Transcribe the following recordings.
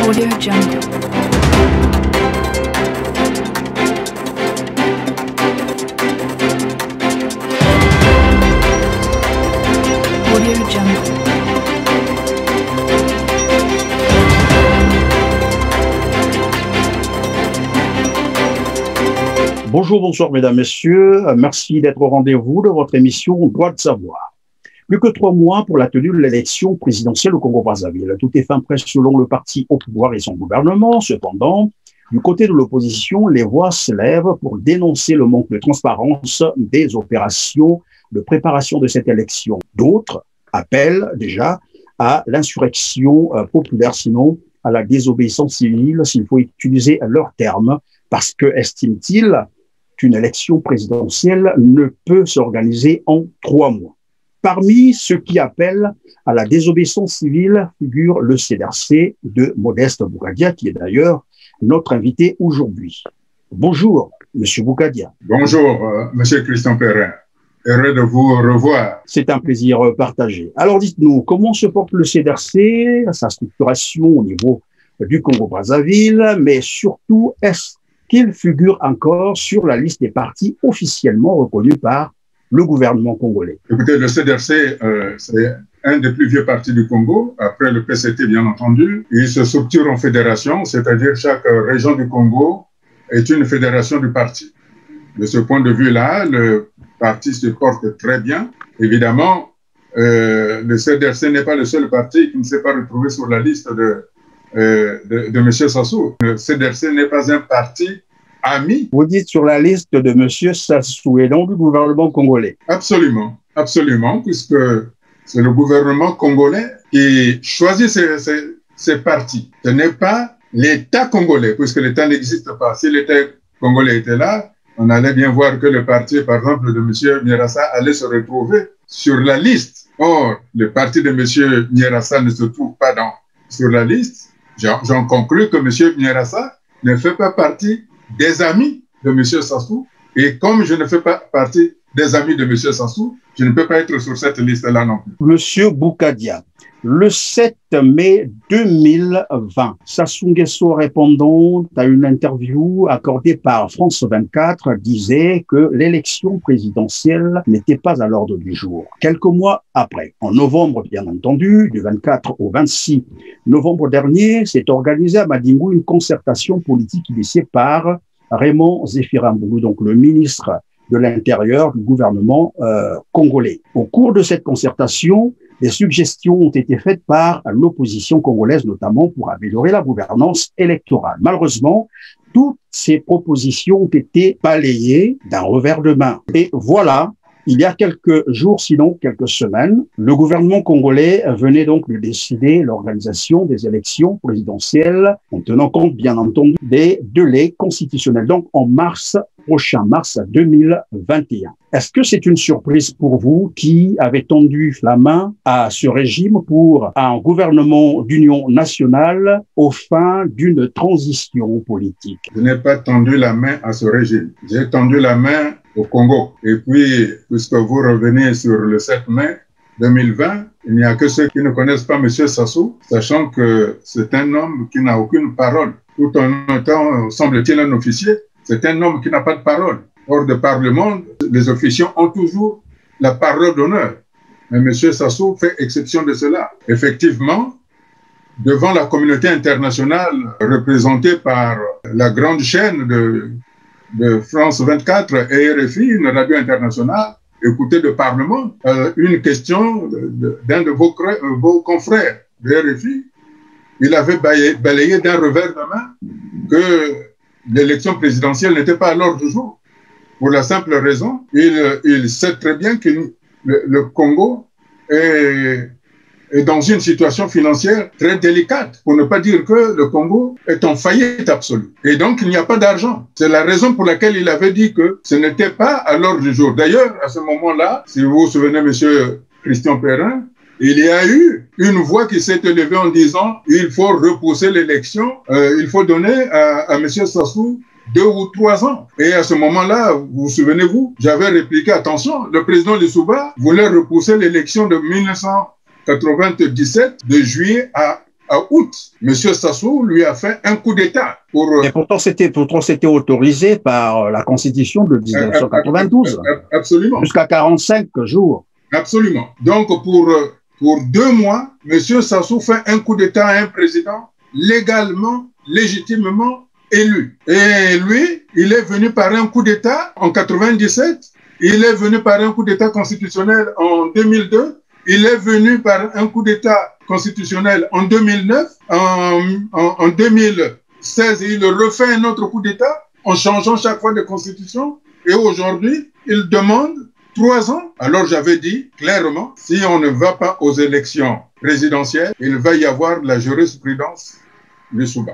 Audio Jungle. Audio Jungle. Bonjour, bonsoir mesdames, messieurs. Merci d'être au rendez-vous de votre émission Droit de savoir. Plus que 3 mois pour la tenue de l'élection présidentielle au Congo-Brazzaville. Tout est fin prêt selon le parti au pouvoir et son gouvernement. Cependant, du côté de l'opposition, les voix s'élèvent pour dénoncer le manque de transparence des opérations de préparation de cette élection. D'autres appellent déjà à l'insurrection populaire, sinon à la désobéissance civile, s'il faut utiliser leurs termes, parce que, estiment-ils, qu'une élection présidentielle ne peut s'organiser en 3 mois. Parmi ceux qui appellent à la désobéissance civile figure le CDRC de Modeste Bougadia, qui est d'ailleurs notre invité aujourd'hui. Bonjour, Monsieur Bougadia. Bonjour, Monsieur Christian Perrin. Heureux de vous revoir. C'est un plaisir partagé. Alors dites-nous, comment se porte le CDRC, sa structuration au niveau du Congo-Brazzaville, mais surtout, est-ce qu'il figure encore sur la liste des partis officiellement reconnus par le gouvernement congolais? Écoutez, le CDRC, c'est un des plus vieux partis du Congo, après le PCT bien entendu. Il se structure en fédération, c'est-à-dire chaque région du Congo est une fédération du parti. De ce point de vue-là, le parti se porte très bien. Évidemment, le CDRC n'est pas le seul parti qui ne s'est pas retrouvé sur la liste de M. Sassou. Le CDRC n'est pas un parti ami. Vous dites sur la liste de M. Sassou et non du gouvernement congolais. Absolument, absolument, puisque c'est le gouvernement congolais qui choisit ces partis. Ce n'est pas l'État congolais, puisque l'État n'existe pas. Si l'État congolais était là, on allait bien voir que le parti, par exemple, de M. Nyerassa allait se retrouver sur la liste. Or, le parti de M. Nyerassa ne se trouve pas sur la liste. J'en conclus que M. Nyerassa ne fait pas partie des amis de M. Sassou. Et comme je ne fais pas partie des amis de M. Sassou, je ne peux pas être sur cette liste-là non plus. Monsieur Bougadia, le 7 mai 2020, Sassou Nguesso, répondant à une interview accordée par France 24, disait que l'élection présidentielle n'était pas à l'ordre du jour. Quelques mois après, en novembre bien entendu, du 24 au 26 novembre dernier, s'est organisée à Madingu une concertation politique initiée par Raymond Zéphirambulu, donc le ministre de l'Intérieur du gouvernement congolais. Au cours de cette concertation, des suggestions ont été faites par l'opposition congolaise, notamment pour améliorer la gouvernance électorale. Malheureusement, toutes ces propositions ont été balayées d'un revers de main. Et voilà, il y a quelques jours, sinon quelques semaines, le gouvernement congolais venait donc de décider l'organisation des élections présidentielles en tenant compte, bien entendu, des délais constitutionnels, donc en mars prochain, mars 2021. Est-ce que c'est une surprise pour vous qui avez tendu la main à ce régime pour un gouvernement d'union nationale aux fins d'une transition politique? Je n'ai pas tendu la main à ce régime. J'ai tendu la main au Congo. Et puis, puisque vous revenez sur le 7 mai 2020, il n'y a que ceux qui ne connaissent pas M. Sassou, sachant que c'est un homme qui n'a aucune parole. Tout en étant, semble-t-il, un officier, c'est un homme qui n'a pas de parole. Hors de par le monde, les officiers ont toujours la parole d'honneur. Mais M. Sassou fait exception de cela. Effectivement, devant la communauté internationale représentée par la grande chaîne de France 24 et RFI, une radio internationale, écoutée de Parlement, une question d'un de vos confrères de RFI, il avait balayé d'un revers de main que l'élection présidentielle n'était pas à l'ordre du jour. Pour la simple raison, il sait très bien que le Congo est dans une situation financière très délicate, pour ne pas dire que le Congo est en faillite absolue. Et donc, il n'y a pas d'argent. C'est la raison pour laquelle il avait dit que ce n'était pas à l'ordre du jour. D'ailleurs, à ce moment-là, si vous vous souvenez, Monsieur Christian Perrin, il y a eu une voix qui s'est élevée en disant il faut repousser l'élection, il faut donner à M. Sassou 2 ou 3 ans. Et à ce moment-là, vous souvenez-vous, j'avais répliqué, attention, le président Lissouba voulait repousser l'élection de 1997 de juillet à à août, M. Sassou lui a fait un coup d'État. Et pourtant, c'était autorisé par la Constitution de 1992. Absolument. Jusqu'à 45 jours. Absolument. Donc, pour 2 mois, M. Sassou fait un coup d'État à un président légalement, légitimement élu. Et lui, il est venu par un coup d'État en 97, il est venu par un coup d'État constitutionnel en 2002, il est venu par un coup d'État constitutionnel en 2009, en 2016, il refait un autre coup d'État en changeant chaque fois de constitution. Et aujourd'hui, il demande 3 ans. Alors j'avais dit clairement, si on ne va pas aux élections présidentielles, il va y avoir la jurisprudence du Souba.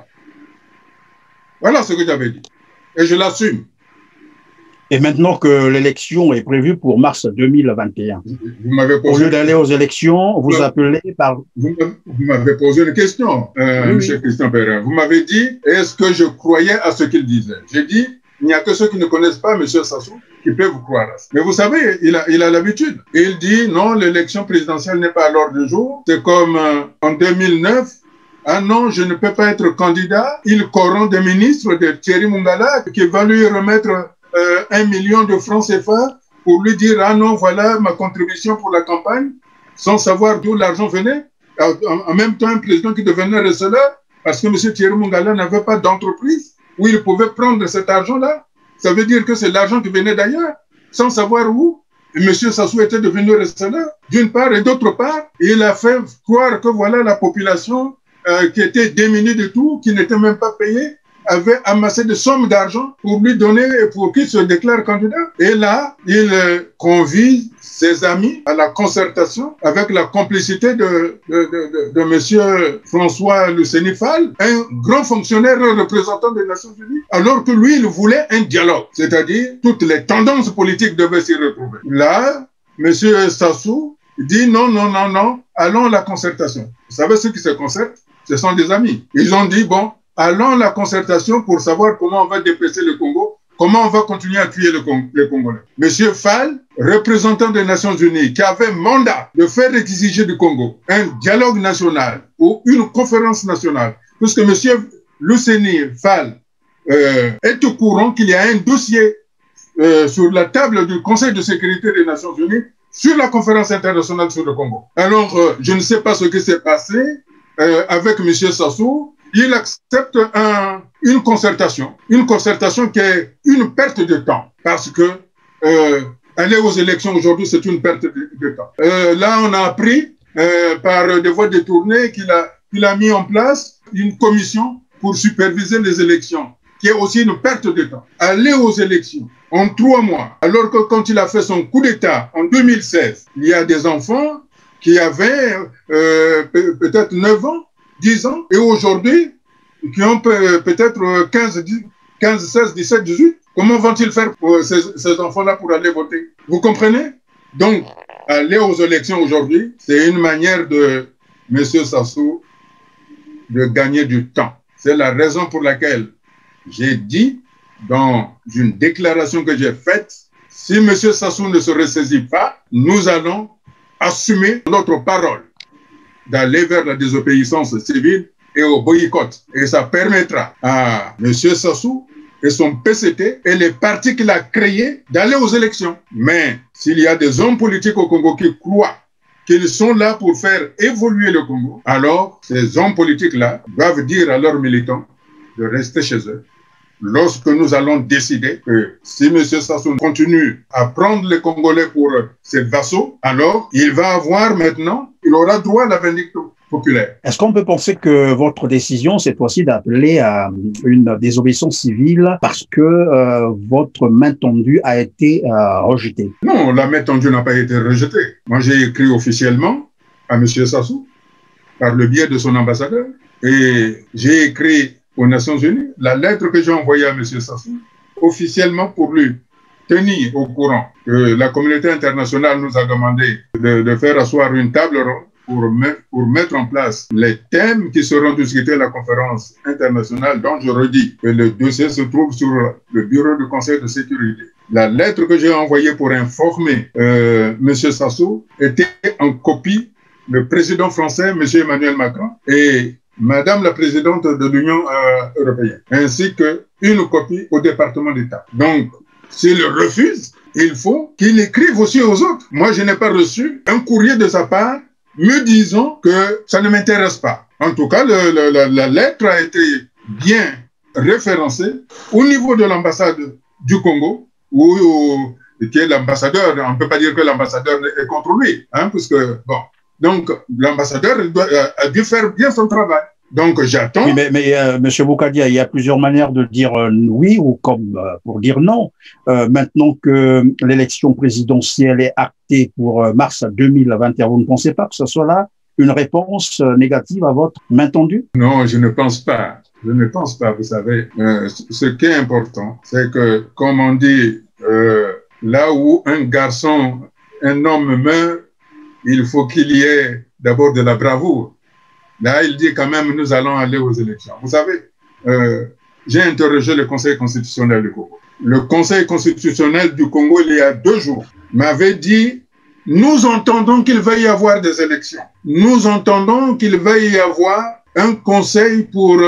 Voilà ce que j'avais dit. Et je l'assume. Et maintenant que l'élection est prévue pour mars 2021, au lieu d'aller aux élections, vous appelez par... Vous m'avez posé une question, M. Christian Perrin. Vous m'avez dit, est-ce que je croyais à ce qu'il disait? J'ai dit, il n'y a que ceux qui ne connaissent pas M. Sassou qui peuvent vous croire. Mais vous savez, il a l'habitude. Il dit, non, l'élection présidentielle n'est pas à l'ordre du jour. C'est comme en 2009, ah non, je ne peux pas être candidat. Il corrompt des ministres de Thierry Mungala qui va lui remettre 1 million de francs CFA pour lui dire, ah non, voilà ma contribution pour la campagne, sans savoir d'où l'argent venait. En même temps, un président qui devenait receleur parce que M. Thierry Mungala n'avait pas d'entreprise où il pouvait prendre cet argent-là. Ça veut dire que c'est l'argent qui venait d'ailleurs, sans savoir où. Et M. Sassou était devenu receleur, d'une part, et d'autre part, il a fait croire que voilà la population qui était démunie de tout, qui n'était même pas payée, avait amassé des sommes d'argent pour lui donner et pour qu'il se déclare candidat. Et là, il convie ses amis à la concertation avec la complicité de M. François Luceni Fall, un grand fonctionnaire représentant des Nations Unies, alors que lui, il voulait un dialogue, c'est-à-dire toutes les tendances politiques devaient s'y retrouver. Là, M. Sassou dit non, non, non, non, allons à la concertation. Vous savez ceux qui se concertent? Ce sont des amis. Ils ont dit, bon, allons à la concertation pour savoir comment on va dépecer le Congo, comment on va continuer à tuer les Congolais. Monsieur Fall, représentant des Nations Unies, qui avait mandat de faire exiger du Congo un dialogue national ou une conférence nationale, puisque monsieur Luceni Fall est au courant qu'il y a un dossier sur la table du Conseil de sécurité des Nations Unies sur la conférence internationale sur le Congo. Alors, je ne sais pas ce qui s'est passé avec monsieur Sassou. Il accepte une concertation qui est une perte de temps, parce que aller aux élections aujourd'hui, c'est une perte de temps. Là, on a appris par des voies détournées qu'il a mis en place une commission pour superviser les élections, qui est aussi une perte de temps. Aller aux élections en 3 mois, alors que quand il a fait son coup d'État en 2016, il y a des enfants qui avaient peut-être 9 ans, 10 ans, et aujourd'hui, qui ont peut-être 15, 16, 17, 18. Comment vont-ils faire pour ces enfants-là pour aller voter? Vous comprenez? Donc, aller aux élections aujourd'hui, c'est une manière de M. Sassou de gagner du temps. C'est la raison pour laquelle j'ai dit dans une déclaration que j'ai faite, si M. Sassou ne se ressaisit pas, nous allons assumer notre parole d'aller vers la désobéissance civile et au boycott. Et ça permettra à M. Sassou et son PCT et les partis qu'il a créés d'aller aux élections. Mais s'il y a des hommes politiques au Congo qui croient qu'ils sont là pour faire évoluer le Congo, alors ces hommes politiques-là doivent dire à leurs militants de rester chez eux. Lorsque nous allons décider que si M. Sassou continue à prendre les Congolais pour ses vassaux, alors il va avoir maintenant, il aura droit à la vindicte populaire. Est-ce qu'on peut penser que votre décision, cette fois-ci, d'appeler à une désobéissance civile parce que votre main tendue a été rejetée? Non, la main tendue n'a pas été rejetée. Moi, j'ai écrit officiellement à M. Sassou par le biais de son ambassadeur et j'ai écrit aux Nations Unies la lettre que j'ai envoyée à M. Sassou officiellement pour lui tenir au courant que la communauté internationale nous a demandé de faire asseoir une table ronde pour mettre en place les thèmes qui seront discutés à la conférence internationale dont je redis que le dossier se trouve sur le bureau du Conseil de sécurité. La lettre que j'ai envoyée pour informer M. Sassou était en copie le président français, M. Emmanuel Macron, et Madame la présidente de l'Union européenne, ainsi qu'une copie au département d'État. Donc, s'il refuse, il faut qu'il écrive aussi aux autres. Moi, je n'ai pas reçu un courrier de sa part me disant que ça ne m'intéresse pas. En tout cas, la lettre a été bien référencée au niveau de l'ambassade du Congo, qui est l'ambassadeur. On ne peut pas dire que l'ambassadeur est contre lui, hein, puisque, bon. Donc, l'ambassadeur a dû faire bien son travail. Donc, j'attends. Oui, mais M. Boukadia, il y a plusieurs manières de dire oui ou comme pour dire non. Maintenant que l'élection présidentielle est actée pour mars 2021, vous ne pensez pas que ce soit là une réponse négative à votre main tendue? Non, je ne pense pas. Je ne pense pas. Vous savez, ce qui est important, c'est que, comme on dit, là où un homme meurt, il faut qu'il y ait d'abord de la bravoure. Là, il dit quand même, nous allons aller aux élections. Vous savez, j'ai interrogé le Conseil constitutionnel du Congo. Le Conseil constitutionnel du Congo, il y a 2 jours, m'avait dit, nous entendons qu'il va y avoir des élections. Nous entendons qu'il va y avoir un conseil pour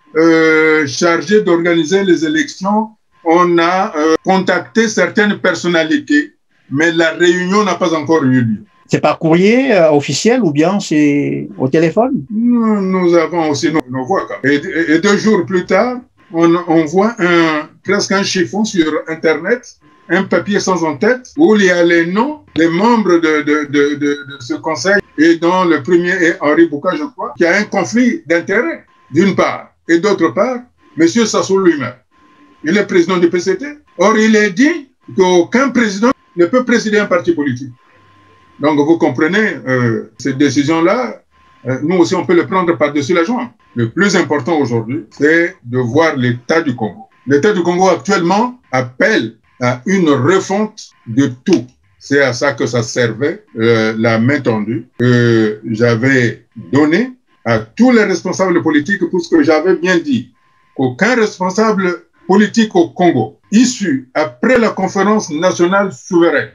chargé d'organiser les élections. On a contacté certaines personnalités, mais la réunion n'a pas encore eu lieu. C'est par courrier officiel ou bien c'est au téléphone? Nous avons aussi nos voix. Et 2 jours plus tard, on voit presque un chiffon sur Internet, un papier sans en-tête, où il y a les noms des membres de ce conseil, et dont le premier est Henri Bouka, je crois, qui a un conflit d'intérêts, d'une part, et d'autre part, M. Sassou lui-même. Il est président du PCT. Or, il est dit qu'aucun président ne peut présider un parti politique. Donc, vous comprenez, cette décision-là, nous aussi, on peut le prendre par-dessus la jambe. Le plus important aujourd'hui, c'est de voir l'état du Congo. L'état du Congo, actuellement, appelle à une refonte de tout. C'est à ça que ça servait, la main tendue, que j'avais donnée à tous les responsables politiques, pour ce que j'avais bien dit, qu'aucun responsable politique au Congo, issu après la conférence nationale souveraine,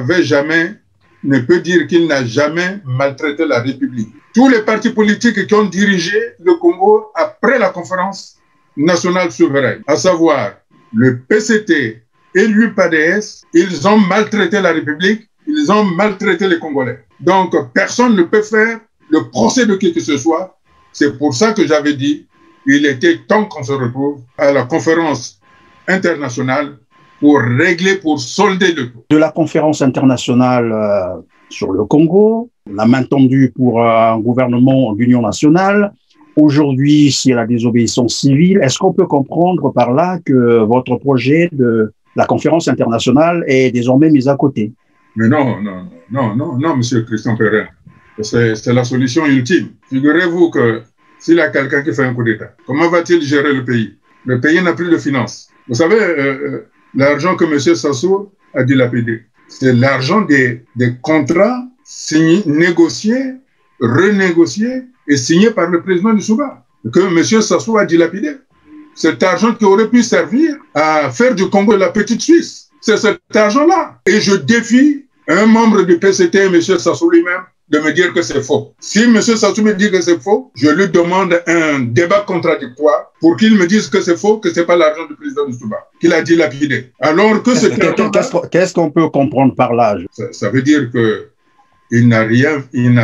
ne peut dire qu'il n'a jamais maltraité la République. Tous les partis politiques qui ont dirigé le Congo après la conférence nationale souveraine, à savoir le PCT et l'UPADS, ils ont maltraité la République, ils ont maltraité les Congolais. Donc, personne ne peut faire le procès de qui que ce soit. C'est pour ça que j'avais dit qu'il était temps qu'on se retrouve à la conférence internationale pour régler, pour solder le tout. De la conférence internationale sur le Congo, la main tendue pour un gouvernement d'union nationale. Aujourd'hui, s'il y a la désobéissance civile, est-ce qu'on peut comprendre par là que votre projet de la conférence internationale est désormais mis à côté? Mais non, monsieur Christian Perrin. C'est la solution ultime. Figurez-vous que s'il y a quelqu'un qui fait un coup d'État, comment va-t-il gérer le pays? Le pays n'a plus de finances. Vous savez, l'argent que M. Sassou a dilapidé, c'est l'argent des contrats signés, négociés, renégociés et signés par le président du Soudan, que M. Sassou a dilapidé. Cet argent qui aurait pu servir à faire du Congo la petite Suisse. C'est cet argent-là. Et je défie un membre du PCT, M. Sassou lui-même, de me dire que c'est faux. Si M. Sassou me dit que c'est faux, je lui demande un débat contradictoire pour qu'il me dise que c'est faux, que ce n'est pas l'argent du président du Soudan, qu'il a dilapidé. Alors que qu'est-ce qu'on peut comprendre par là? Ça veut dire qu'il n'a rien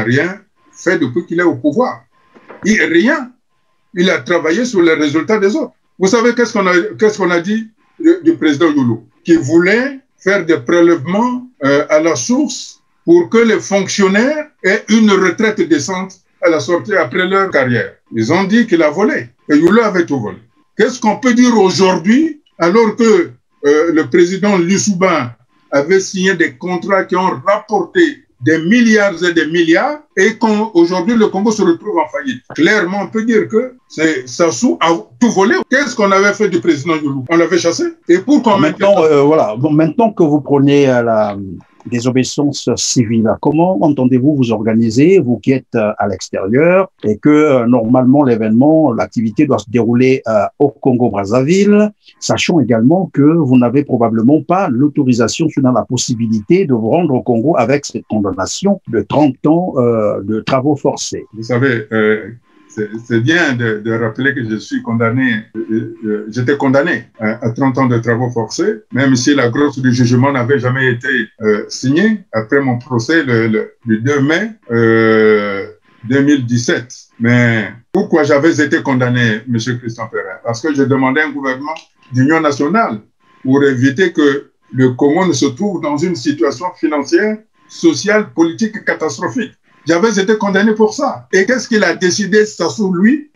fait depuis qu'il est au pouvoir. Rien. Il a travaillé sur les résultats des autres. Vous savez qu'est-ce qu'on a dit du président Youlou, qui voulait faire des prélèvements à la source pour que les fonctionnaires aient une retraite décente à la sortie après leur carrière. Ils ont dit qu'il a volé, et Youlou avait tout volé. Qu'est-ce qu'on peut dire aujourd'hui, alors que le président Lissouba avait signé des contrats qui ont rapporté des milliards et des milliards, et qu'aujourd'hui le Congo se retrouve en faillite? Clairement, on peut dire que Sassou a tout volé. Qu'est-ce qu'on avait fait du président Youlou? On l'avait chassé. Et pourquoi maintenant, maintenant que vous prenez la désobéissance civile, comment entendez-vous vous organiser, vous qui êtes à l'extérieur, et que normalement l'événement, l'activité doit se dérouler au Congo-Brazzaville, sachant également que vous n'avez probablement pas l'autorisation, sinon la possibilité de vous rendre au Congo avec cette condamnation de 30 ans de travaux forcés? Vous savez, c'est bien de rappeler que je suis condamné, j'étais condamné à 30 ans de travaux forcés, même si la grâce du jugement n'avait jamais été signée après mon procès le 2 mai 2017. Mais pourquoi j'avais été condamné, M. Christian Perrin? Parce que je demandais un gouvernement d'union nationale pour éviter que le Congo ne se trouve dans une situation financière, sociale, politique catastrophique. J'avais été condamné pour ça. Et qu'est-ce qu'il a décidé, Sassou, lui,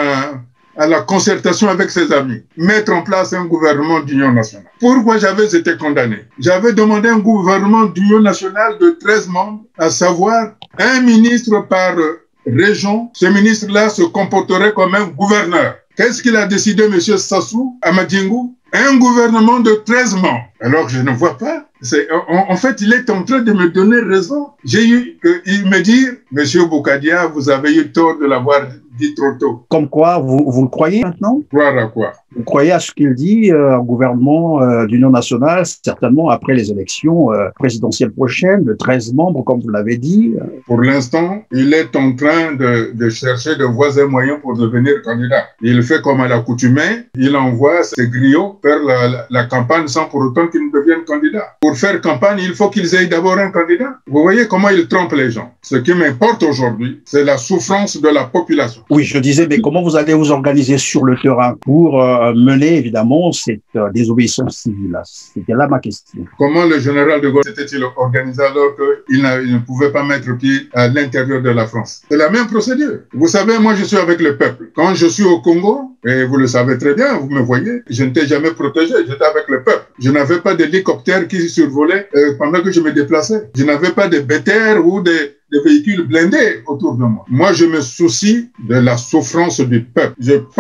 à la concertation avec ses amis? Mettre en place un gouvernement d'union nationale. Pourquoi j'avais été condamné? J'avais demandé un gouvernement d'union nationale de 13 membres, à savoir un ministre par région. Ce ministre-là se comporterait comme un gouverneur. Qu'est-ce qu'il a décidé, M. Sassou, à Madjingu? Un gouvernement de 13 membres. Alors, je ne vois pas. En fait, il est en train de me donner raison. J'ai eu qu'il me dit, M. Boukadia, vous avez eu tort de l'avoir dit trop tôt. Comme quoi, vous le croyez maintenant? Croire à quoi? Vous croyez à ce qu'il dit, un gouvernement d'union nationale, certainement après les élections présidentielles prochaines, de 13 membres, comme vous l'avez dit? Pour l'instant, il est en train de chercher de voies et moyens pour devenir candidat. Il fait comme à l'accoutumée, il envoie ses griots faire la campagne sans pour autant qu'ils ne deviennent candidats. Pour faire campagne, il faut qu'ils aient d'abord un candidat. Vous voyez comment il trompe les gens. Ce qui m'importe aujourd'hui, c'est la souffrance de la population. Oui, je disais, mais comment vous allez vous organiser sur le terrain pour mener, évidemment, cette désobéissance civile? C'était là ma question. Comment le général de Gaulle s'était-il organisé alors qu'il ne pouvait pas mettre pied à l'intérieur de la France? C'est la même procédure. Vous savez, moi, je suis avec le peuple. Quand je suis au Congo, et vous le savez très bien, vous me voyez, je n'étais jamais protégé, j'étais avec le peuple. Je n'avais pas d'hélicoptère qui survolait pendant que je me déplaçais. Je n'avais pas de BTR ou des véhicules blindés autour de moi. Moi, je me soucie de la souffrance du peuple.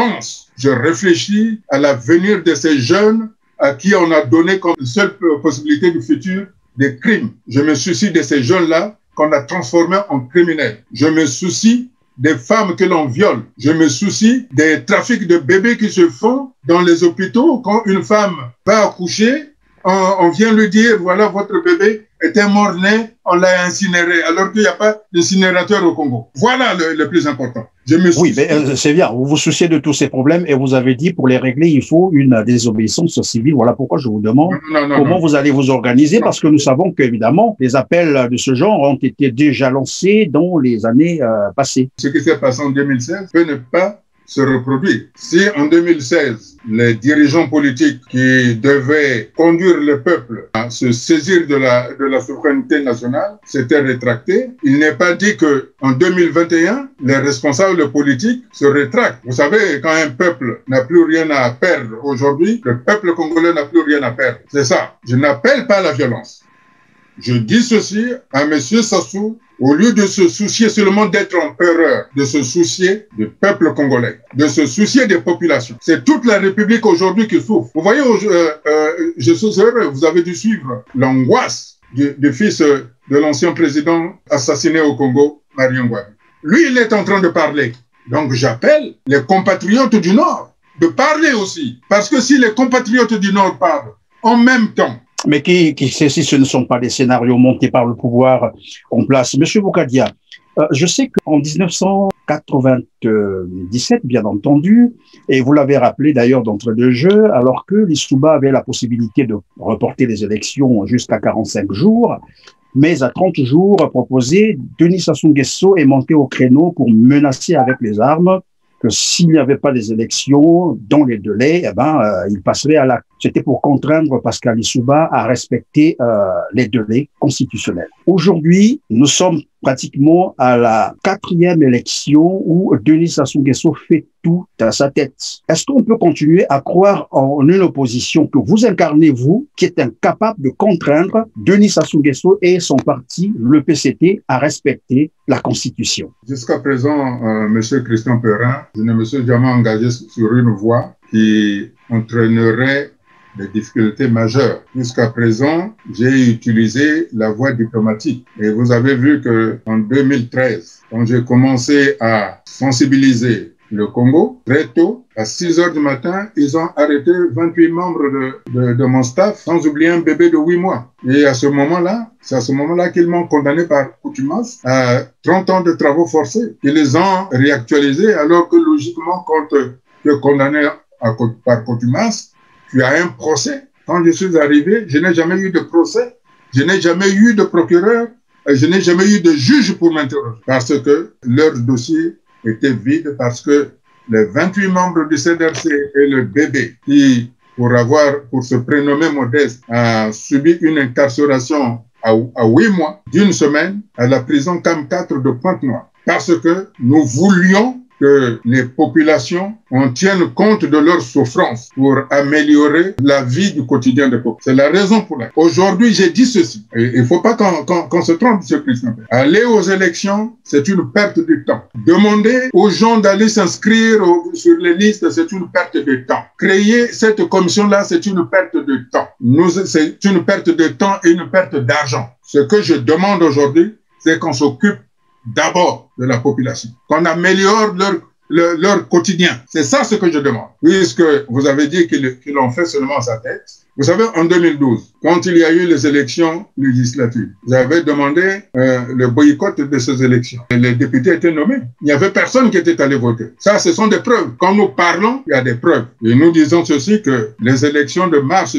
Je réfléchis à l'avenir de ces jeunes à qui on a donné comme seule possibilité du futur des crimes. Je me soucie de ces jeunes-là qu'on a transformés en criminels. Je me soucie des femmes que l'on viole. Je me soucie des trafics de bébés qui se font dans les hôpitaux. Quand une femme va accoucher, on vient lui dire, voilà, votre bébé était mort-né, on l'a incinéré, alors qu'il n'y a pas d'incinérateur au Congo. Voilà le plus important. Oui, mais c'est bien, vous vous souciez de tous ces problèmes et vous avez dit pour les régler, il faut une désobéissance civile. Voilà pourquoi je vous demande comment vous allez vous organiser, parce que nous savons qu'évidemment, les appels de ce genre ont été déjà lancés dans les années passées. Ce qui s'est passé en 2016 peut ne pas se reproduire. Si en 2016, les dirigeants politiques qui devaient conduire le peuple à se saisir de la souveraineté nationale s'étaient rétractés, il n'est pas dit que en 2021, les responsables politiques se rétractent. Vous savez, quand un peuple n'a plus rien à perdre aujourd'hui, le peuple congolais n'a plus rien à perdre. C'est ça. Je n'appelle pas à la violence. Je dis ceci à M. Sassou, au lieu de se soucier seulement d'être empereur, de se soucier du peuple congolais, de se soucier des populations. C'est toute la République aujourd'hui qui souffre. Vous voyez, je suis heureux, vous avez dû suivre l'angoisse du fils de l'ancien président assassiné au Congo, Marion Ngouabi. Lui, il est en train de parler. Donc j'appelle les compatriotes du Nord de parler aussi. Parce que si les compatriotes du Nord parlent en même temps, mais qui sait si ce ne sont pas des scénarios montés par le pouvoir en place. Monsieur Boukadia, je sais qu'en 1997, bien entendu, et vous l'avez rappelé d'ailleurs d'entrée de jeu, alors que l'Issouba avait la possibilité de reporter les élections jusqu'à 45 jours, mais à 30 jours proposé, Denis Sassou Nguesso est monté au créneau pour menacer avec les armes que s'il n'y avait pas des élections dans les délais, il passerait à l'acte. C'était pour contraindre Pascal Lissouba à respecter les délais constitutionnels. Aujourd'hui, nous sommes pratiquement à la 4e élection où Denis Sassou Nguesso fait tout à sa tête. Est-ce qu'on peut continuer à croire en une opposition que vous incarnez, vous, qui est incapable de contraindre Denis Sassou Nguesso et son parti, le PCT, à respecter la Constitution? Jusqu'à présent, M. Christian Perrin, je ne me suis jamais engagé sur une voie qui entraînerait des difficultés majeures. Jusqu'à présent, j'ai utilisé la voie diplomatique. Et vous avez vu qu'en 2013, quand j'ai commencé à sensibiliser le Congo. Très tôt, à 6 heures du matin, ils ont arrêté 28 membres de mon staff, sans oublier un bébé de 8 mois. Et à ce moment-là, c'est à ce moment-là qu'ils m'ont condamné par contumace à 30 ans de travaux forcés. Ils les ont réactualisés alors que logiquement, quand tu es condamné par contumace, tu as un procès. Quand je suis arrivé, je n'ai jamais eu de procès, je n'ai jamais eu de procureur, je n'ai jamais eu de juge pour m'interroger parce que leur dossier était vide, parce que les 28 membres du CDRC et le bébé qui, pour se prénommer Modeste, a subi une incarcération à 8 mois d'une semaine à la prison CAM 4 de Pointe-Noire. Parce que nous voulions que les populations en tiennent compte de leurs souffrances pour améliorer la vie du quotidien des peuples. C'est la raison pour laquelle aujourd'hui j'ai dit ceci. Et il ne faut pas qu'on se trompe, M. Christian. Aller aux élections, c'est une perte de temps. Demander aux gens d'aller s'inscrire sur les listes, c'est une perte de temps. Créer cette commission-là, c'est une perte de temps. C'est une perte de temps et une perte d'argent. Ce que je demande aujourd'hui, c'est qu'on s'occupe d'abord de la population, qu'on améliore leur quotidien. C'est ça ce que je demande. Puisque vous avez dit qu'ils ont fait seulement sa tête. Vous savez, en 2012, quand il y a eu les élections législatives, j'avais demandé le boycott de ces élections. Et les députés étaient nommés. Il n'y avait personne qui était allé voter. Ça, ce sont des preuves. Quand nous parlons, il y a des preuves. Et nous disons ceci, que les élections de mars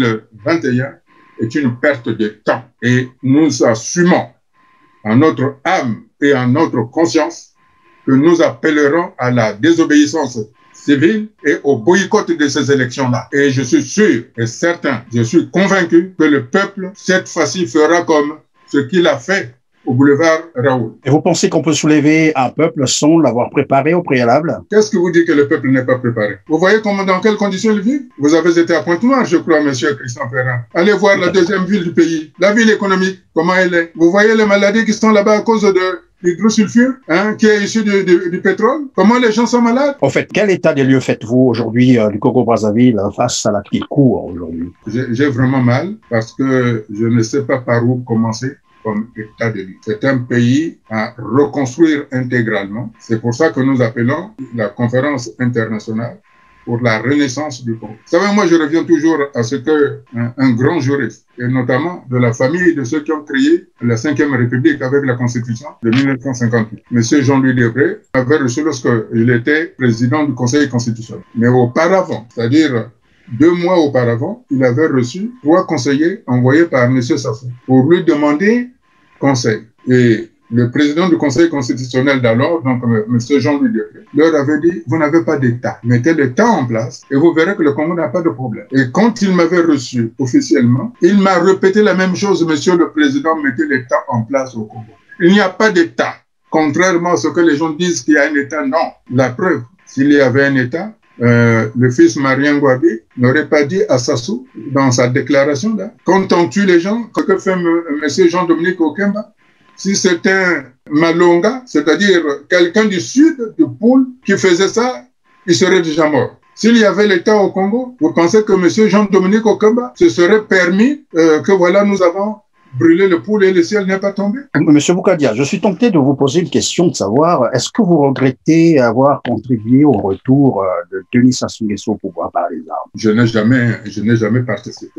2021 est une perte de temps. Et nous assumons en notre âme et en notre conscience que nous appellerons à la désobéissance civile et au boycott de ces élections-là. Et je suis sûr et certain, je suis convaincu que le peuple, cette fois-ci, fera comme ce qu'il a fait au boulevard Raoul. Et vous pensez qu'on peut soulever un peuple sans l'avoir préparé au préalable? Qu'est-ce que vous dites que le peuple n'est pas préparé? Vous voyez dans quelles conditions il vit? Vous avez été à Pointe-Noire, je crois, monsieur Christian Ferrand. Allez voir la deuxième ville du pays, la ville économique, comment elle est. Vous voyez les maladies qui sont là-bas à cause de l'hydrosulfure, qui est issu du pétrole. Comment les gens sont malades? En fait, quel état des lieux faites-vous aujourd'hui du Congo-Brazzaville face à la qui court aujourd'hui? J'ai vraiment mal parce que je ne sais pas par où commencer comme état de lieu. C'est un pays à reconstruire intégralement. C'est pour ça que nous appelons la conférence internationale pour la renaissance du Congo. Vous savez, moi, je reviens toujours à ce que un grand juriste, et notamment de la famille de ceux qui ont créé la 5e République avec la Constitution de 1958. Monsieur Jean-Louis Debré avait reçu lorsqu'il était président du Conseil constitutionnel. Mais auparavant, c'est-à-dire 2 mois auparavant, il avait reçu 3 conseillers envoyés par M. Sassou pour lui demander conseil. Et le président du Conseil constitutionnel d'alors, donc M. Jean-Louis Debré, leur avait dit, vous n'avez pas d'État. Mettez l'État en place et vous verrez que le Congo n'a pas de problème. Et quand il m'avait reçu officiellement, il m'a répété la même chose, Monsieur le Président, mettez l'État en place au Congo. Il n'y a pas d'État. Contrairement à ce que les gens disent qu'il y a un État, non. La preuve, s'il y avait un État, le fils Marien Ngouabi n'aurait pas dit à Sassou, dans sa déclaration, là, quand on tue les gens, ce que fait M. Jean-Dominique Okemba, si c'est un Malonga, c'est-à-dire quelqu'un du sud, du Poul, qui faisait ça, il serait déjà mort. S'il y avait l'État au Congo, vous pensez que M. Jean-Dominique Okemba se serait permis que voilà, nous avons brûlé le Poul et le ciel n'est pas tombé? Monsieur Boukadia, je suis tenté de vous poser une question de savoir, est-ce que vous regrettez avoir contribué au retour de Denis Sassou Nguesso au pouvoir par les armes? Je n'ai jamais participé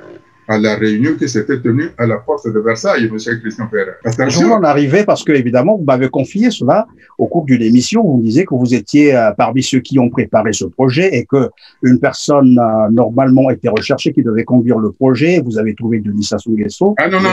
à la réunion qui s'était tenue à la porte de Versailles, M. Christian Ferrand. Je vous en arrivais parce que, évidemment, vous m'avez confié cela au cours d'une émission. Vous me disiez que vous étiez parmi ceux qui ont préparé ce projet et que une personne normalement était recherchée qui devait conduire le projet. Vous avez trouvé Denis Sassou Nguesso. Ah non.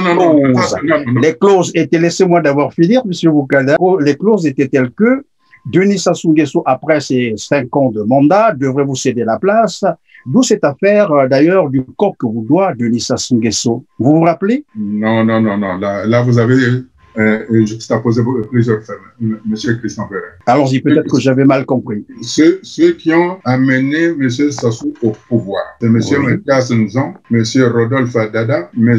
Les clauses étaient, laissez-moi d'abord finir, M. Boukadia. Les clauses étaient telles que Denis Sassou Nguesso, après ses 5 ans de mandat, devrait vous céder la place. D'où cette affaire, d'ailleurs, du coq que vous doit Denis Sassou Nguesso. Vous vous rappelez? Non. Là, vous avez juxtaposé plusieurs faits, M. Christian Ferrand. Allons-y, peut-être que j'avais mal compris. Ceux qui ont amené M. Sassou au pouvoir, c'est M. Mathias Nzon, M. Rodolphe Dada, M.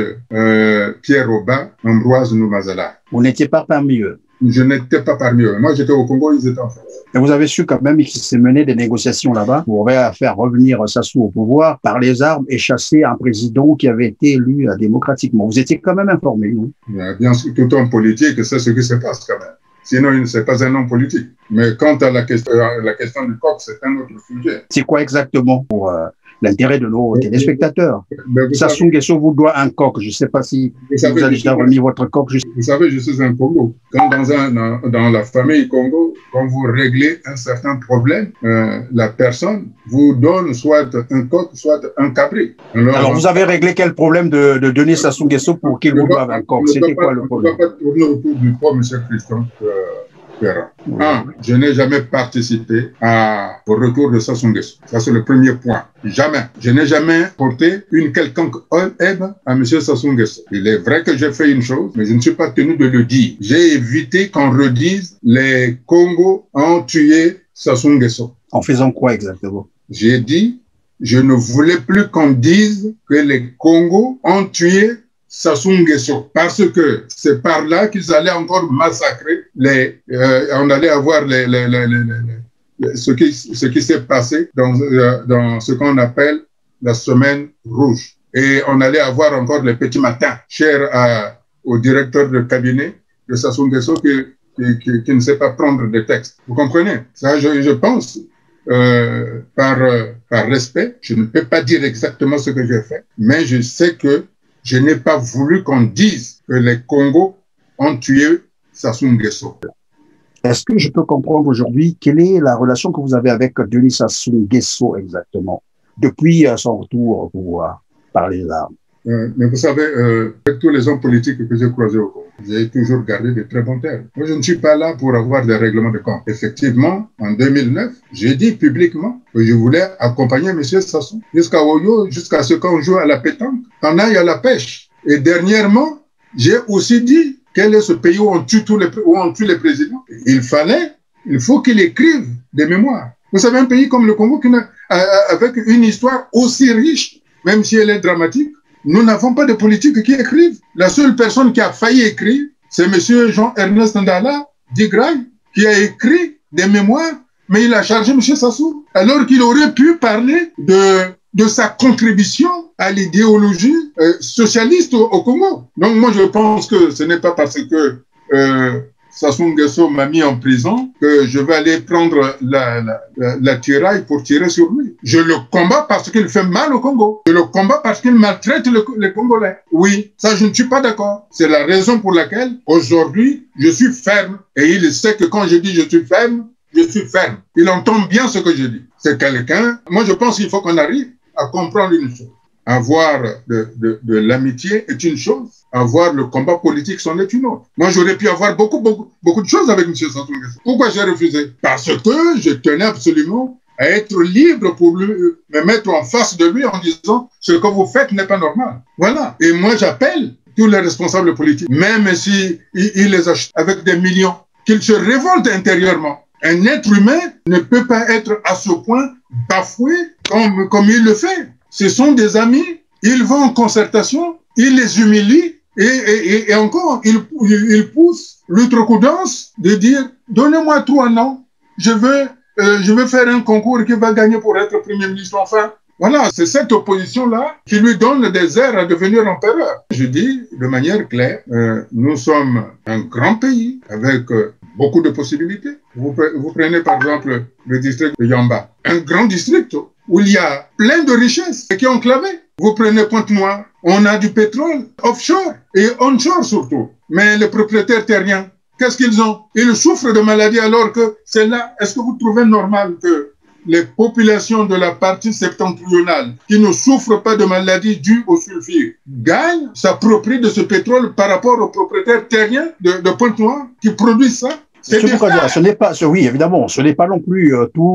Pierre Oba, Ambroise Noumazala. Vous n'étiez pas parmi eux? Je n'étais pas parmi eux. Moi, j'étais au Congo, ils étaient en France. Et vous avez su quand même qu'il s'est mené des négociations là-bas pour faire revenir Sassou au pouvoir par les armes et chasser un président qui avait été élu démocratiquement. Vous étiez quand même informé, non? Bien sûr, tout homme politique, c'est ce qui se passe quand même. Sinon, il n'est pas un homme politique. Mais quant à la question du coq, c'est un autre sujet. C'est quoi exactement pour l'intérêt de nos téléspectateurs? Sassou savez, Nguesso vous doit un coq. Je ne sais pas si vous avez déjà remis votre coq. Vous savez, je suis un Congo. Quand dans la famille Congo, quand vous réglez un certain problème, la personne vous donne soit un coq, soit un cabri. Alors vous avez réglé quel problème de Denis Sassou Nguesso pour qu'il vous doive un coq? C'était quoi le problème? On ne peut pas tourner autour du pot, M. Christian Ferrand. Je n'ai jamais participé au retour de Sassou Nguesso. Ça, c'est le premier point. Jamais. Je n'ai jamais porté une quelconque aide à M. Sassou Nguesso. Il est vrai que j'ai fait une chose, mais je ne suis pas tenu de le dire. J'ai évité qu'on redise les Congos ont tué Sassou Nguesso. En faisant quoi exactement? J'ai dit, je ne voulais plus qu'on dise que les Congos ont tué Sassou Nguesso, parce que c'est par là qu'ils allaient encore massacrer on allait avoir ce qui s'est passé dans ce qu'on appelle la semaine rouge. Et on allait avoir encore les petits matins, chers au directeur de cabinet de Sassou Nguesso qui ne sait pas prendre des textes. Vous comprenez? Ça, je pense, par respect, je ne peux pas dire exactement ce que j'ai fait, mais je sais que je n'ai pas voulu qu'on dise que les Congos ont tué Sassou Nguesso. Est-ce que je peux comprendre aujourd'hui quelle est la relation que vous avez avec Denis Sassou Nguesso exactement, depuis son retour pour parler là? Mais vous savez, avec tous les hommes politiques que j'ai croisés au Congo, j'ai toujours gardé de très bons termes. Moi, je ne suis pas là pour avoir des règlements de compte. Effectivement, en 2009, j'ai dit publiquement que je voulais accompagner M. Sassou jusqu'à Oyo, jusqu'à ce qu'on joue à la pétanque, qu'on aille à la pêche. Et dernièrement, j'ai aussi dit quel est ce pays où on tue les présidents. Il faut qu'il écrive des mémoires. Vous savez, un pays comme le Congo, avec une histoire aussi riche, même si elle est dramatique, nous n'avons pas de politique qui écrivent. La seule personne qui a failli écrire, c'est M. Jean-Ernest Ndala Digraï, qui a écrit des mémoires, mais il a chargé M. Sassou, alors qu'il aurait pu parler de sa contribution à l'idéologie socialiste au Congo. Donc moi, je pense que ce n'est pas parce que Sassou Nguesso m'a mis en prison que je vais aller prendre la tiraille pour tirer sur lui. Je le combats parce qu'il fait mal au Congo. Je le combats parce qu'il maltraite les Congolais. Oui, ça je ne suis pas d'accord. C'est la raison pour laquelle aujourd'hui je suis ferme. Et il sait que quand je dis je suis ferme, je suis ferme. Il entend bien ce que je dis. C'est quelqu'un. Moi je pense qu'il faut qu'on arrive à comprendre une chose. Avoir de l'amitié est une chose. Avoir le combat politique, c'en est une autre. Moi, j'aurais pu avoir beaucoup de choses avec M. Sassou Nguesso. Pourquoi j'ai refusé? Parce que je tenais absolument à être libre pour me mettre en face de lui en disant ce que vous faites n'est pas normal. Voilà. Et moi, j'appelle tous les responsables politiques, même si ils les achètent avec des millions, qu'ils se révoltent intérieurement. Un être humain ne peut pas être à ce point bafoué comme il le fait. Ce sont des amis, ils vont en concertation, ils les humilient et encore, ils poussent l'outrecuidance de dire « Donnez-moi 3 noms, je veux faire un concours qui va gagner pour être Premier ministre enfin. » Voilà, c'est cette opposition-là qui lui donne des airs à devenir empereur. Je dis de manière claire, nous sommes un grand pays avec beaucoup de possibilités. Vous prenez par exemple le district de Yamba, un grand district où il y a plein de richesses qui est enclavé. Vous prenez Pointe-Noire, on a du pétrole offshore et onshore surtout. Mais les propriétaires terriens, qu'est-ce qu'ils ont? Ils souffrent de maladies alors que c'est là. Est-ce que vous trouvez normal que les populations de la partie septentrionale qui ne souffrent pas de maladies dues au sulfure gagnent, s'approprient de ce pétrole par rapport aux propriétaires terriens de Pointe-Noire qui produisent ça? Ce n'est pas, oui, évidemment, ce n'est pas non plus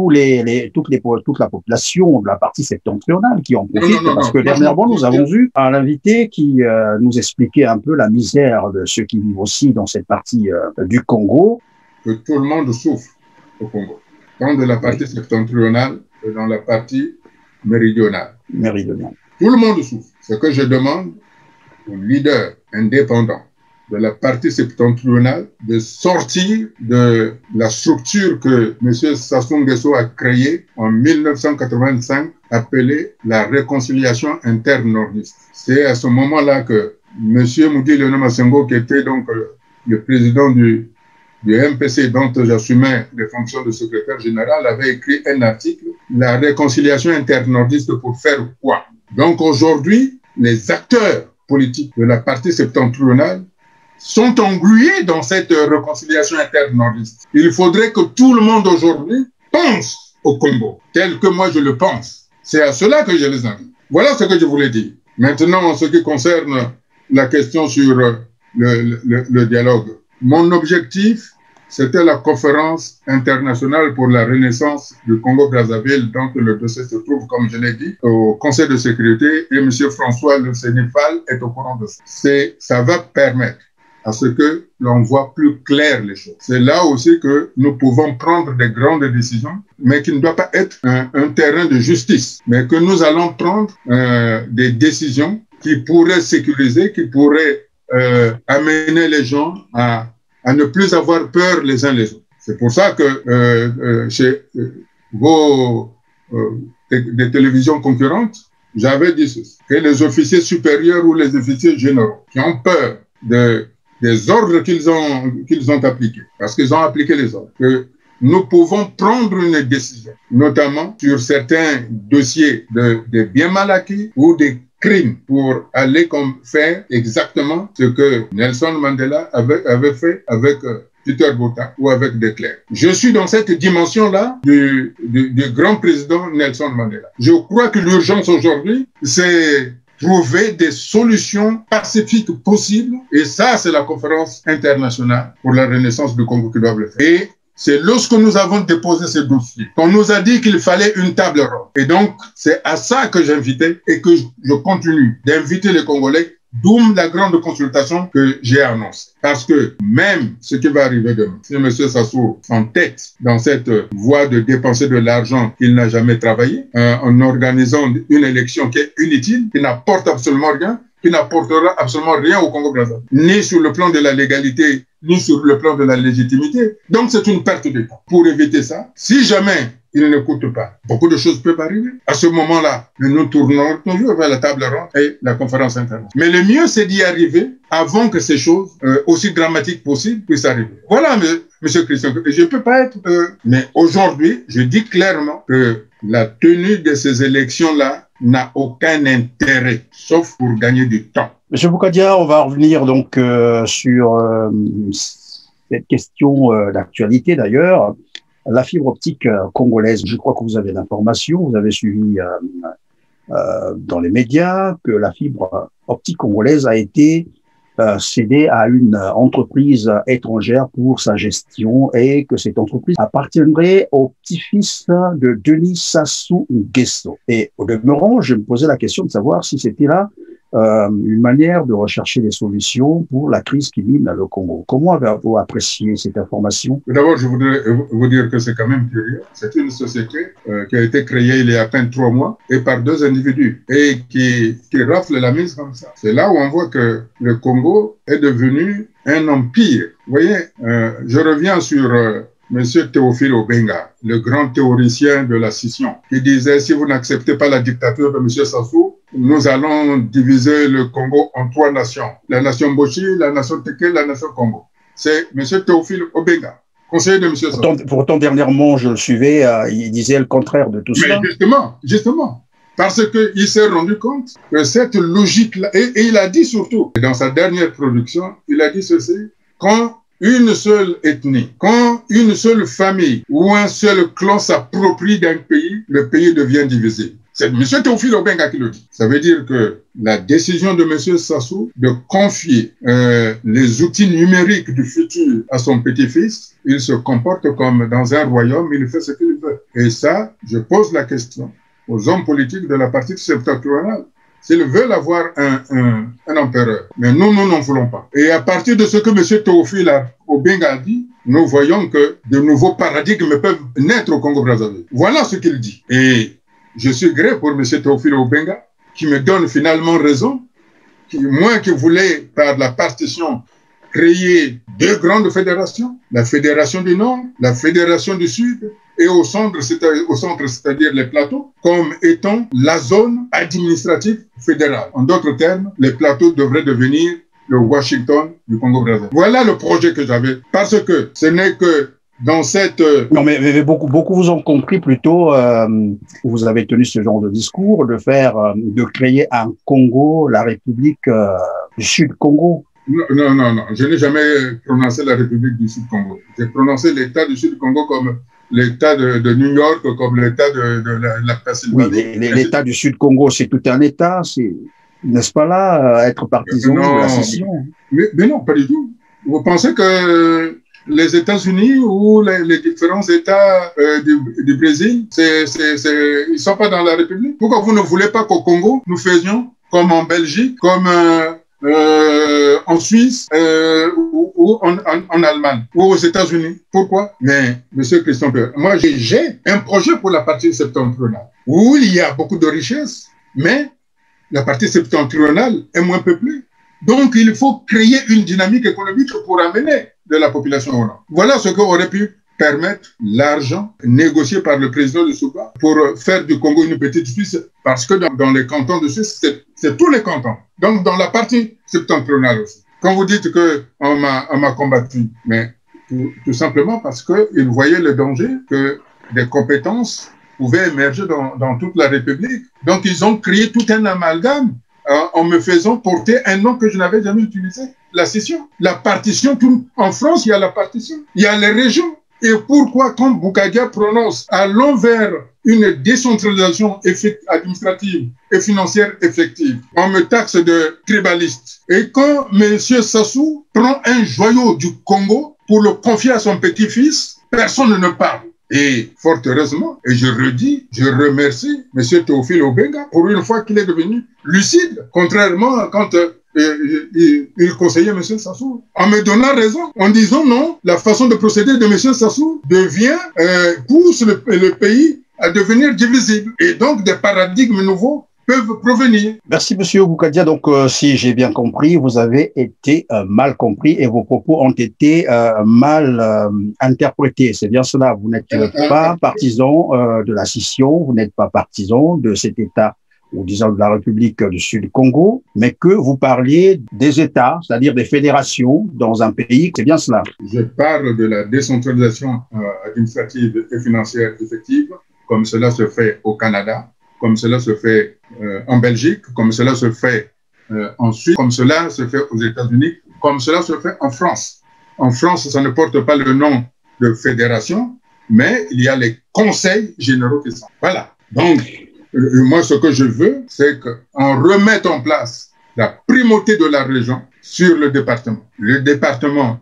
toute la population de la partie septentrionale qui en profite, parce que dernièrement, nous avons eu un invité qui nous expliquait un peu la misère de ceux qui vivent aussi dans cette partie du Congo. Que tout le monde souffre au Congo, tant de la partie septentrionale que dans la partie méridionale. Tout le monde souffre. Ce que je demande aux leaders indépendants de la partie septentrionale de sortir de la structure que M. Sassou Nguesso a créée en 1985, appelée la réconciliation interne-nordiste. C'est à ce moment-là que M. Moudi Léona Massengo, qui était donc le président du du MPC, dont j'assumais les fonctions de secrétaire général, avait écrit un article, la réconciliation internordiste pour faire quoi? Donc aujourd'hui, les acteurs politiques de la partie septentrionale sont englués dans cette réconciliation internordiste. Il faudrait que tout le monde aujourd'hui pense au Congo, tel que moi je le pense. C'est à cela que je les invite. Voilà ce que je voulais dire. Maintenant, en ce qui concerne la question sur le dialogue, mon objectif, c'était la conférence internationale pour la renaissance du Congo-Brazzaville, dont le dossier se trouve, comme je l'ai dit, au Conseil de sécurité, et M. François Le Sénéfal est au courant de ça. Ça va permettre à ce que l'on voit plus clair les choses. C'est là aussi que nous pouvons prendre des grandes décisions, mais qui ne doit pas être un terrain de justice, mais que nous allons prendre des décisions qui pourraient sécuriser, qui pourraient amener les gens à ne plus avoir peur les uns les autres. C'est pour ça que chez des télévisions concurrentes, j'avais dit ceci, que les officiers supérieurs ou les officiers généraux qui ont peur des ordres qu'ils ont appliqués, parce qu'ils ont appliqué les ordres, que nous pouvons prendre une décision, notamment sur certains dossiers de biens mal acquis ou des crimes, pour aller faire exactement ce que Nelson Mandela avait fait avec Peter Botha ou avec De Klerk. Je suis dans cette dimension-là du grand président Nelson Mandela. Je crois que l'urgence aujourd'hui, c'est trouver des solutions pacifiques possibles. Et ça, c'est la conférence internationale pour la renaissance du Congo qui doit le faire. Et c'est lorsque nous avons déposé ce dossier qu'on nous a dit qu'il fallait une table ronde. Et donc, c'est à ça que j'invitais et que je continue d'inviter les Congolais, d'où la grande consultation que j'ai annoncée. Parce que même ce qui va arriver demain, si M. Sassou s'entête dans cette voie de dépenser de l'argent qu'il n'a jamais travaillé, en organisant une élection qui est inutile, qui n'apporte absolument rien, qui n'apportera absolument rien au Congo-Brazzaville, ni sur le plan de la légalité, ni sur le plan de la légitimité. Donc c'est une perte de temps. Pour éviter ça, si jamais il n'écoute pas, beaucoup de choses peuvent arriver. À ce moment-là, nous tournons toujours vers la table ronde et la conférence internationale. Mais le mieux, c'est d'y arriver avant que ces choses aussi dramatiques possibles puissent arriver. Voilà, monsieur Christian, je ne peux pas être... Mais aujourd'hui, je dis clairement que la tenue de ces élections-là n'a aucun intérêt, sauf pour gagner du temps. Monsieur Boukadia, on va revenir donc sur cette question d'actualité d'ailleurs. La fibre optique congolaise, je crois que vous avez l'information, vous avez suivi dans les médias que la fibre optique congolaise a été cédée à une entreprise étrangère pour sa gestion et que cette entreprise appartiendrait au petit-fils de Denis Sassou Nguesso. Et au demeurant, je me posais la question de savoir si c'était là une manière de rechercher des solutions pour la crise qui mine le Congo. Comment avez-vous apprécié cette information? D'abord, je voudrais vous dire que c'est quand même curieux. C'est une société qui a été créée il y a à peine 3 mois et par 2 individus et qui rafle la mise comme ça. C'est là où on voit que le Congo est devenu un empire. Vous voyez, je reviens sur Monsieur Théophile Obenga, le grand théoricien de la scission, qui disait, si vous n'acceptez pas la dictature de Monsieur Sassou, nous allons diviser le Congo en 3 nations. La nation Boshi, la nation Teke, la nation Congo. C'est M. Théophile Obenga, conseiller de M. Sassou. Pourtant, dernièrement, je le suivais, il disait le contraire de tout cela. Mais justement, parce qu'il s'est rendu compte que cette logique-là, et il a dit surtout, dans sa dernière production, il a dit ceci, quand une seule ethnie, quand une seule famille ou un seul clan s'approprie d'un pays, le pays devient divisé. C'est M. Théophile Obenga qui le dit. Ça veut dire que la décision de M. Sassou de confier les outils numériques du futur à son petit-fils, il se comporte comme dans un royaume, il fait ce qu'il veut. Et ça, je pose la question aux hommes politiques de la partie septentrionale. S'ils veulent avoir un empereur, mais nous n'en voulons pas. Et à partir de ce que M. Théophile Obenga a dit, nous voyons que de nouveaux paradigmes peuvent naître au Congo-Brazzaville. Voilà ce qu'il dit. Et je suis gré pour M. Théophile Obenga, qui me donne finalement raison, moi qui voulais, par la partition, créer 2 grandes fédérations, la Fédération du Nord, la Fédération du Sud, et au centre, c'est-à-dire les plateaux, comme étant la zone administrative fédérale. En d'autres termes, les plateaux devraient devenir le Washington du Congo-Brazzaville. Voilà le projet que j'avais, parce que ce n'est que dans cette... Non, mais beaucoup vous ont compris plutôt, vous avez tenu ce genre de discours, de créer un Congo, la République du Sud-Congo. Non, je n'ai jamais prononcé la République du Sud-Congo. J'ai prononcé l'État du Sud-Congo comme l'État de New York, comme l'État de la Pennsylvanie. Oui, l'État du Sud-Congo, c'est tout un État, n'est-ce pas là, être partisan de la scission? Mais non, pas du tout. Vous pensez que les États-Unis ou les différents États du Brésil, ils ne sont pas dans la République? Pourquoi vous ne voulez pas qu'au Congo, nous faisions comme en Belgique, comme en Suisse ou en Allemagne ou aux États-Unis? Pourquoi? Mais, monsieur Christian Pierre, moi j'ai un projet pour la partie septentrionale où il y a beaucoup de richesses, mais la partie septentrionale est moins peuplée. Donc, il faut créer une dynamique économique pour amener de la population au nord. Voilà ce qu'aurait pu permettre l'argent négocié par le président de Souba pour faire du Congo une petite Suisse, parce que dans les cantons de Suisse, c'est tous les cantons. Donc, dans la partie septentrionale aussi. Quand vous dites qu'on m'a combattu, mais tout simplement parce qu'ils voyaient le danger que des compétences pouvaient émerger dans toute la République. Donc, ils ont créé tout un amalgame en me faisant porter un nom que je n'avais jamais utilisé, la scission. La partition, en France, il y a la partition, il y a les régions. Et pourquoi, quand Boukadia prononce allons vers une décentralisation administrative et financière effective, on me taxe de tribaliste. Et quand M. Sassou prend un joyau du Congo pour le confier à son petit-fils, personne ne parle. Et fort heureusement, et je redis, je remercie M. Théophile Obenga pour une fois qu'il est devenu lucide, contrairement à quand il conseillait M. Sassou, en me donnant raison, en disant non, la façon de procéder de M. Sassou pousse le pays à devenir divisible. Et donc des paradigmes nouveaux peuvent provenir. Merci, Monsieur Boukadia. Donc, si j'ai bien compris, vous avez été mal compris et vos propos ont été mal interprétés. C'est bien cela. Vous n'êtes pas partisan de la scission, vous n'êtes pas partisan de cet État, ou disons de la République du Sud-Congo, mais que vous parliez des États, c'est-à-dire des fédérations dans un pays. C'est bien cela. Je parle de la décentralisation administrative et financière effective, comme cela se fait au Canada, comme cela se fait en Belgique, comme cela se fait en Suisse, comme cela se fait aux États-Unis, comme cela se fait en France. En France, ça ne porte pas le nom de fédération, mais il y a les conseils généraux qui sont. Voilà. Donc, moi, ce que je veux, c'est qu'on remette en place la primauté de la région sur le département. Le département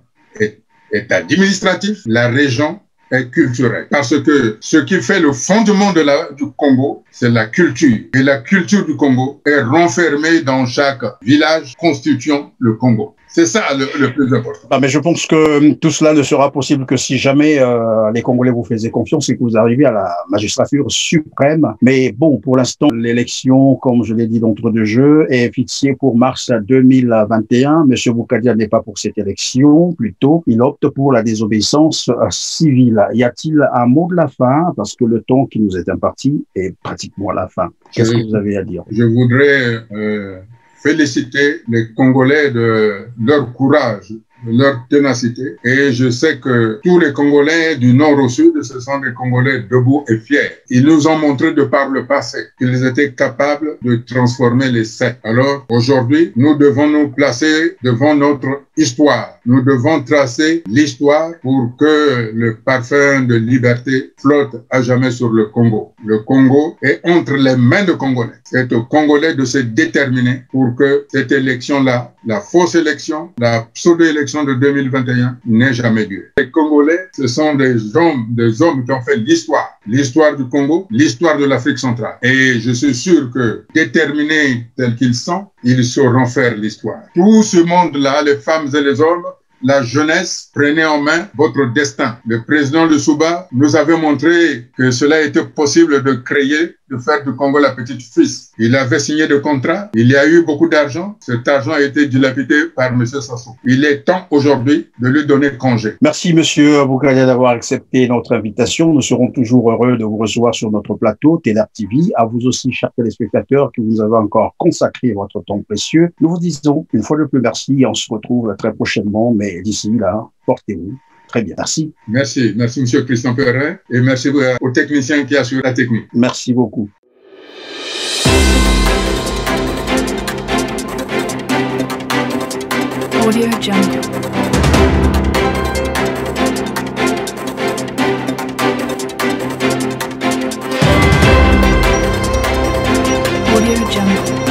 est administratif, la région est culturelle. Parce que ce qui fait le fondement du Congo, c'est la culture. Et la culture du Congo est renfermée dans chaque village constituant le Congo. C'est ça le plus important. Ah, mais je pense que tout cela ne sera possible que si jamais les Congolais vous faisaient confiance et que vous arrivez à la magistrature suprême. Mais bon, pour l'instant, l'élection, comme je l'ai dit d'entre deux jeux, est fixée pour mars 2021. Monsieur Boukadia n'est pas pour cette élection. Plutôt, il opte pour la désobéissance civile. Y a-t-il un mot de la fin? Parce que le temps qui nous est imparti est pratiquement à la fin. Qu'est-ce que vous avez à dire? Je voudrais féliciter les Congolais de leur courage, de leur ténacité. Et je sais que tous les Congolais du nord au sud, ce sont des Congolais debout et fiers. Ils nous ont montré de par le passé qu'ils étaient capables de transformer les sept. Alors, aujourd'hui, nous devons nous placer devant notre histoire. Nous devons tracer l'histoire pour que le parfum de liberté flotte à jamais sur le Congo. Le Congo est entre les mains de Congolais. C'est aux Congolais de se déterminer pour que cette élection-là, la fausse élection, la pseudo-élection de 2021 n'ait jamais lieu. Les Congolais, ce sont des hommes qui ont fait l'histoire du Congo, l'histoire de l'Afrique centrale. Et je suis sûr que, déterminés tels qu'ils sont, ils sauront faire l'histoire. Tout ce monde-là, les femmes et les hommes, la jeunesse prenait en main votre destin. Le président Lissouba nous avait montré que cela était possible de créer, de faire du Congo la petite Suisse. Il avait signé des contrats, il y a eu beaucoup d'argent. Cet argent a été dilapidé par M. Sassou. Il est temps aujourd'hui de lui donner congé. Merci, Monsieur Bougalia, d'avoir accepté notre invitation. Nous serons toujours heureux de vous recevoir sur notre plateau TELAR TV. À vous aussi, chers téléspectateurs, que vous avez encore consacré votre temps précieux. Nous vous disons une fois de plus merci et on se retrouve très prochainement. Mais d'ici là, portez-vous très bien. Merci. Merci. Merci, M. Christian Perret, et merci aux techniciens qui assurent la technique. Merci beaucoup. Audio Jungle. Audio Jungle.